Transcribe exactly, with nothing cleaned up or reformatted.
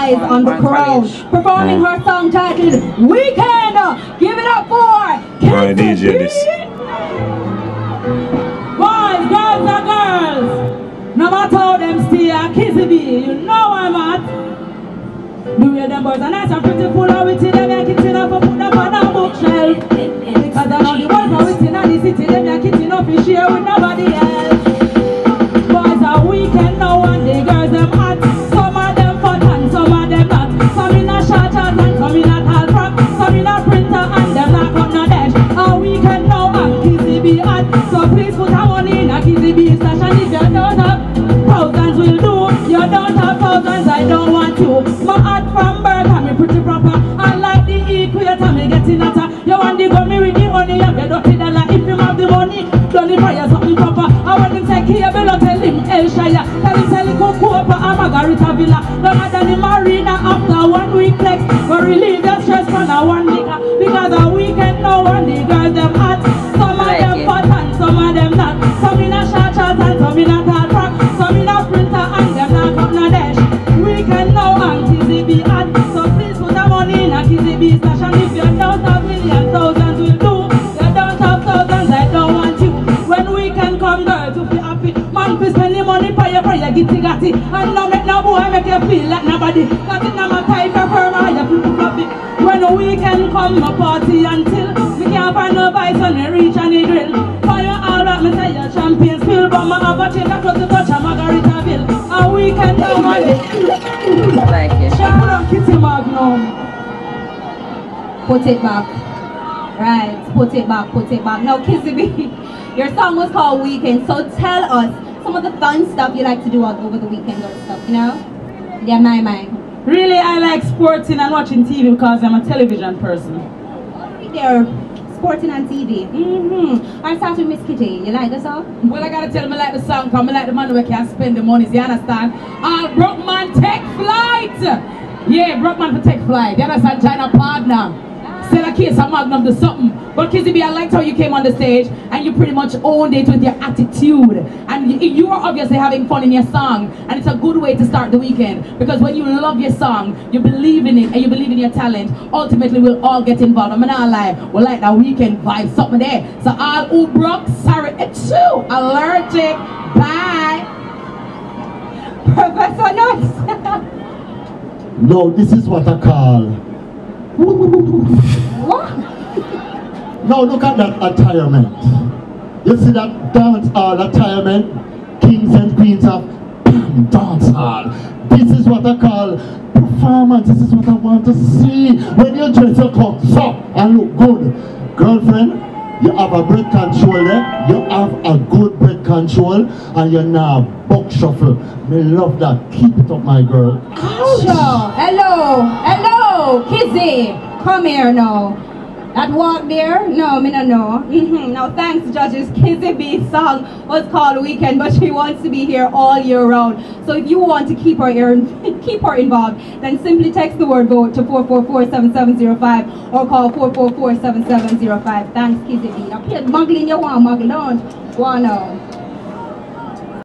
eyes on the crowd. Performing her song titled Weekend. Give it up for Kissy B. Boys, girls and girls. No matter how them stay at Kissy B, you know I'm at. The way them boys are nice and pretty full of witty, them are kitting up and put them on a bookshelf. Because I know the boys are witty in the city, them are kitting up and share with nobody else. Boys are weekend now and the girls them hot. Some of them fat and some of them not. Some in a short shorts and some in a tall frock. Some in a printer and them not up no dash. A weekend now and Kissy B hot. So please put our money in a Kissy B stash, and if you don't have thousands will do. You don't have thousands, I don't want to. My heart from birth, I'm pretty proper. I like the equator, me getting at her. You want the gummy with the honey, you get dirty dollar. If you have the money, don't leave for you something proper. I want him take care, below tell him El Shire. Tell him tell him Coco and Margarita Villa. No matter the marina after one week flex. But relieve the stress from a one nigga. Because a weekend now and the girls them hot. Some of them fat and some of them not. Some in a short short and some in a tall frock. Some in a printer and them not up no dash. Weekend now and Kissy B hot. So please put the money in a Kissy B stash. And if you don't have millions, thousands will do. You don't have thousands, I don't want you. When weekend come, girls, you feel happy. Man, please spend the money for your for your gitty gatti. And now make no boy make you feel like nobody. Cause it's not my type of firm or you feel fluffy. When the weekend come, my party until we can't find no vice when we reach and the drill. For you all right, me say your champagne spill. But my have a change that close to touch a Margaritaville. A weekend come on it. Like it. Put on Kitty Magnum. Put it back. Right, put it back, put it back. Now, Kissy B, your song was called Weekend, so tell us some of the fun stuff you like to do out over the weekend or stuff, you know? Yeah, my mind. Really, I like sporting and watching T V because I'm a television person. Already there, sporting and T V. Mm-hmm. I start with Miss Kitty. You like the song? Well, I gotta tell them I like the song because I like the man who can spend the money, you understand? All Brockman take flight! Yeah, Brockman for take flight. You understand? China partner. Sell a case of Magnum to something. But Kissy B, I liked how you came on the stage and you pretty much owned it with your attitude. And you, you are obviously having fun in your song. And it's a good way to start the weekend. Because when you love your song, you believe in it and you believe in your talent, ultimately we'll all get involved. I'm not lie. We like that weekend vibe, something there. So all who broke, sorry, it's you. Allergic. Bye. Professor Nuts. No, this is what I call. What? Now look at that attirement. You see that dance hall attirement? Kings and queens of dance hall. This is what I call performance. This is what I want to see. When you dress your clothes up and look good. Girlfriend, you have a breath control there. You have a good breath control and you're now buck shuffle. Me love that. Keep it up, my girl. Sure. Hello. Hello. Kissy. Come here now. That walk there? No, me no know. Mm-hmm. Now thanks judges. Kissy B's song was called Weekend, but she wants to be here all year round. So if you want to keep her here, keep her involved, then simply text the word vote to four four four seven seven zero five or call four four four seven seven zero five. Thanks Kissy B. Now play muggling you want muggle, don't? Go on now.